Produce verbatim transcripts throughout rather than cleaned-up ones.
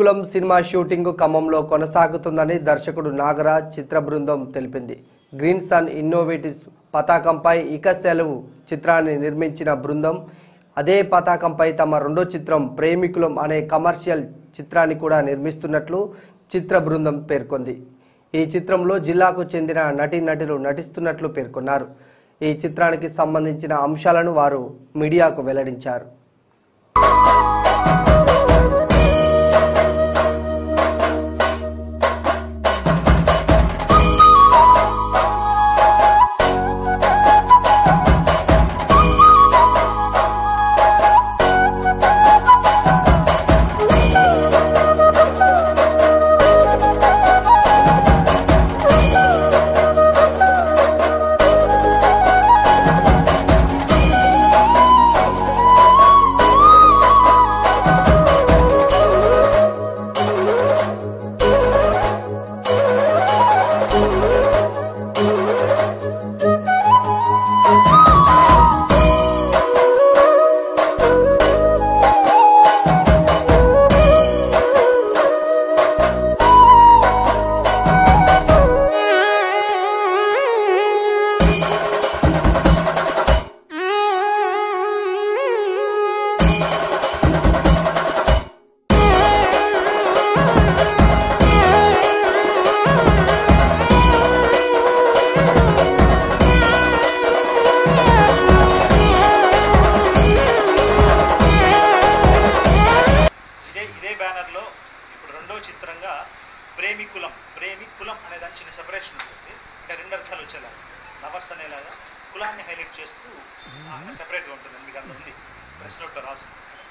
ప్రేమికులం cinema shooting ఖమ్మంలో కొనసాగుతుందని దర్శకుడు నాగరాజ్ చిత్ర బృందం తెలిపింది. గ్రీన్ సన్ ఇన్నోవేటివ్స్ పతాకంపై ఇక సెలవు చిత్రాన్ని నిర్మించిన బృందం అదే పతాకంపై తమ రెండో చిత్రం ప్రేమికులం అనే కమర్షియల్ చిత్రాన్ని కూడా నిర్మిస్తున్నట్లు చిత్ర బృందం పేర్కొంది. ఈ చిత్రంలో జిల్లాకు చెందిన నటీనటులు నటిస్తున్నట్లు పేర్కొన్నారు. ఈ చిత్రానికి సంబంధించిన అంశాలను వారు మీడియాకు వెల్లడించారు. చిత్రంగా ప్రేమికులం ప్రేమికులం అనే దాని చిన్న సెపరేషన్ ఉంటుంది. అంటే రెండు అర్థాలు వచ్చేలాగా లవర్స్ అనేలాగా కులాన్ని హైలైట్ చేస్తూ సెపరేట్గా ఉంటుంది. మీకు అంత ఉంది ప్రెస్ నోట్లో రాసు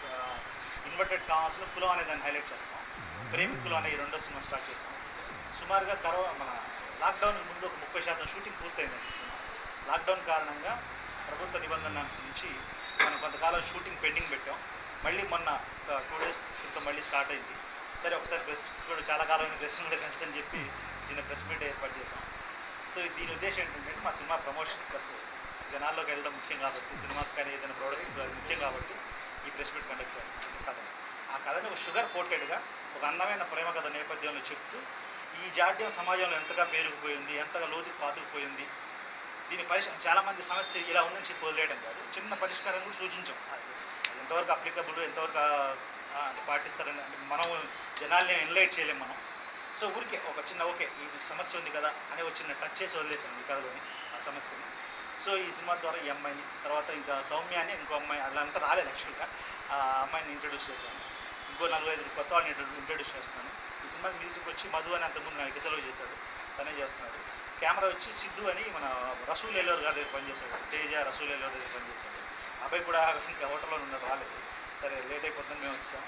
ఇన్వర్టెడ్ కామర్స్లో కులం అనే దాన్ని హైలైట్ చేస్తాం. ప్రేమికులం అనే ఈ రెండో సినిమా స్టార్ట్ చేసాం. సుమారుగా కరోనా మన లాక్డౌన్ ముందు ఒక ముప్పై శాతం షూటింగ్ పూర్తయిందండి. సినిమా లాక్డౌన్ కారణంగా ప్రభుత్వ నిబంధనల నుంచి మనం కొంతకాలం షూటింగ్ పెండింగ్ పెట్టాం. మళ్ళీ మొన్న ఒక టూ డేస్ క్రితం మళ్ళీ స్టార్ట్ అయింది. సరే ఒకసారి ప్రెస్ కూడా చాలా కాలం ప్రెస్ కూడా కలిసి అని చెప్పి చిన్న ప్రెస్ మీట్ ఏర్పాటు చేసాం. సో దీని ఉద్దేశం ఏంటంటే మా సినిమా ప్రమోషన్ ప్లస్ జనాల్లోకి వెళ్ళడం ముఖ్యం కాబట్టి, సినిమాకి కానీ ఏదైనా ప్రోడక్ట్ ముఖ్యం కాబట్టి ఈ ప్రెస్ మీట్ కండక్ట్ చేస్తాం. కథని ఆ కథని ఒక షుగర్ కోటెడ్గా ఒక అందమైన ప్రేమ కథ నేపథ్యంలో చెప్తూ ఈ జాడ్యం సమాజంలో ఎంతగా పేరుకుపోయింది, ఎంతగా లోతుకు పాతుకుపోయింది, దీని పరిష్కారం చాలామంది సమస్య ఇలా ఉందని చెప్పి వదిలేయడం కాదు, చిన్న పరిష్కారం కూడా సూచించాం. అది ఎంతవరకు అప్లికబుల్, ఎంతవరకు అంటే పాటిస్తారని మనం జనాల్ని ఎన్లైట్ చేయలేము మనం. సో ఊరికే ఒక చిన్న ఓకే ఈ సమస్య ఉంది కదా అని ఒక చిన్న టచ్ చేసి వదిలేసాం ఈ కథలోని ఆ సమస్యని. సో ఈ సినిమా ద్వారా ఈ అమ్మాయిని, తర్వాత ఇంకా సౌమ్య అని ఇంకో అమ్మాయి, అలా అంతా రాలేదు యాక్చువల్గా, ఆ అమ్మాయిని ఇంట్రడ్యూస్ చేశాను. ఇంకో నలుగురు ఐదు కొత్త వాళ్ళని ఇంట్రడ్యూస్ చేస్తాను. ఈ సినిమాకి మ్యూజిక్ వచ్చి మధు అని అంతకుముందు నాకు ఎక్సెలవ్ చేశాడు, తనే చేస్తున్నాడు. కెమెరా వచ్చి సిద్ధు అని మన రసూల్ ఎల్లోర్ గారి దగ్గర పనిచేశాడు, తేజ రసూల్ ఎల్లోర్ దగ్గర పనిచేశాడు. అబ్బాయి కూడా ఇంకా హోటల్లో ఉన్నాడు, రాలేదు. సరే లేట్ అయిపోతుందని మేము వచ్చాం.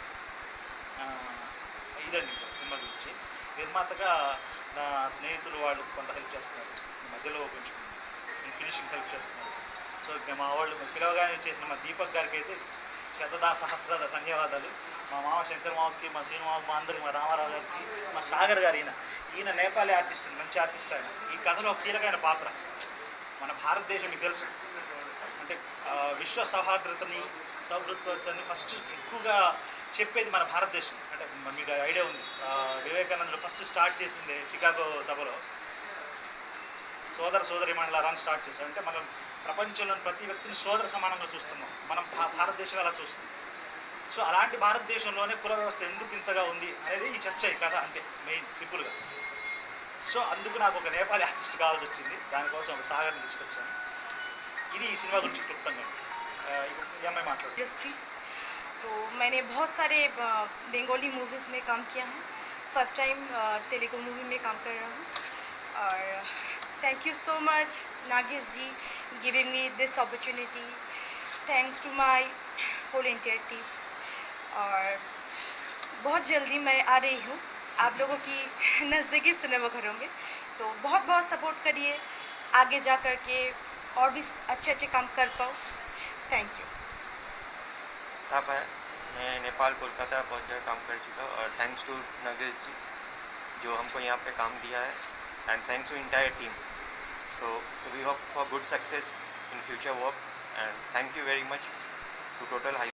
ఇదండి సినిమా గురించి. నిర్మాతగా నా స్నేహితులు వాళ్ళు కొంత హెల్ప్ చేస్తున్నారు, మధ్యలో కొంచెం ఫినిషింగ్ హెల్ప్ చేస్తున్నారు. సో ఇంకా మా వాళ్ళు పిలవగానే చేసిన మా దీపక్ గారికి అయితే శతదా సహస్రద ధన్యవాదాలు. మా మామ శంకర్ మామకి, మా శ్రీను మామ, మా అందరికి, మా రామారావు గారికి, మా సాగర్ గారు, ఈయన ఈయన నేపాలీ ఆర్టిస్ట్, మంచి ఆర్టిస్ట్. ఆయన ఈ కథలో కీలకమైన పాత్ర. మన భారతదేశం మీకు తెలుసు అంటే విశ్వ సౌహార్ద్రతని, సౌహృద్వతని ఫస్ట్ ఎక్కువగా చెప్పేది మన భారతదేశం. అంటే మీకు ఐడియా ఉంది, వివేకానందుడు ఫస్ట్ స్టార్ట్ చేసింది చికాగో సభలో సోదర సోదరి మండలాన్ని స్టార్ట్ చేశారు. అంటే మనం ప్రపంచంలోని ప్రతి వ్యక్తిని సోదర సమానంగా చూస్తున్నాం, మనం భారతదేశం అలా చూస్తుంది. సో అలాంటి భారతదేశంలోనే కుల వ్యవస్థ ఎందుకు ఇంతగా ఉంది అనేది ఈ చర్చ, ఈ కథ అంతే మెయిన్ సింపుల్గా. సో అందుకు నాకు ఒక నేపాలీ ఆర్టిస్ట్ కావాల్సి వచ్చింది, దానికోసం ఒక సాగర్ని తీసుకొచ్చాను. ఇది ఈ సినిమా గురించి క్లుప్తంగా. ఈ అమ్మాయి మాట్లాడు. तो मैंने बहुत सारे बंगाली मूवीज़ में काम किया है, फर्स्ट टाइम तेलुगु मूवी में काम कर रहा हूँ. और thank you so much Nagesh ji giving me this opportunity. Thanks to my whole entire team. और बहुत जल्दी मैं आ रही हूँ आप लोगों की नज़दीकी सिनेमा घरों में, तो बहुत बहुत सपोर्ट करिए, आगे जा कर के और भी अच्छे अच्छे काम कर पाऊँ. Thank you. है मैं नेपाल कोलकाता बहुत जगह काम कर चुका हूँ. और थैंक्स टू नगेश जी जो हमको यहाँ पे काम दिया है, and thanks to entire team. So we hope for good success in future work, and thank you very much to total high